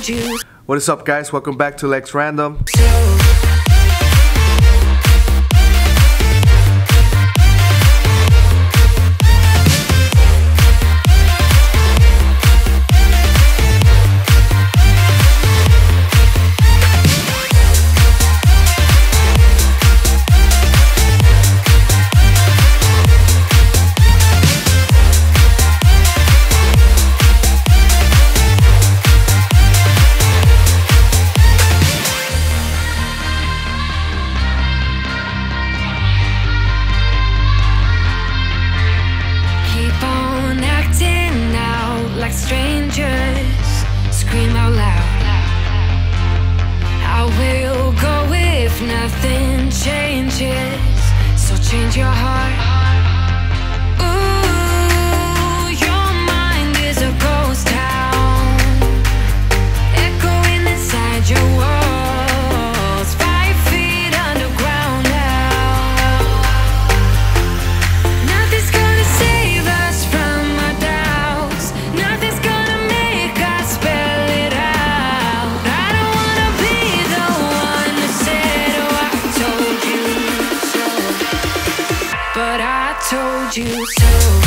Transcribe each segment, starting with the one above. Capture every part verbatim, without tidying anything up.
told you. What is up, guys? Welcome back to LegzRandom. Like strangers, scream out loud. I will go if nothing changes, so change your heart. Ooh, your mind is a ghost town, echoing inside your walls, five feet underground now. Nothing's gonna save us from our doubts. Nothing's gonna make us spell it out. I don't wanna be the one who said, oh, I told you so, but I told you so.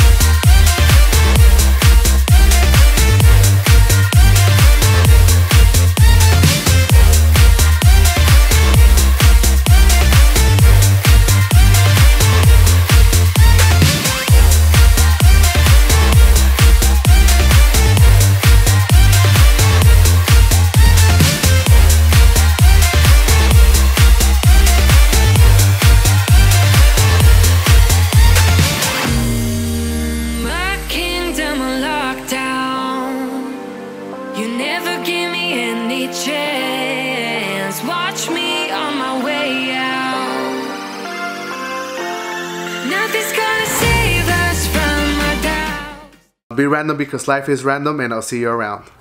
You never give me any chance. Watch me on my way out. Nothing's gonna save us from our doubts. Be random because life is random, and I'll see you around.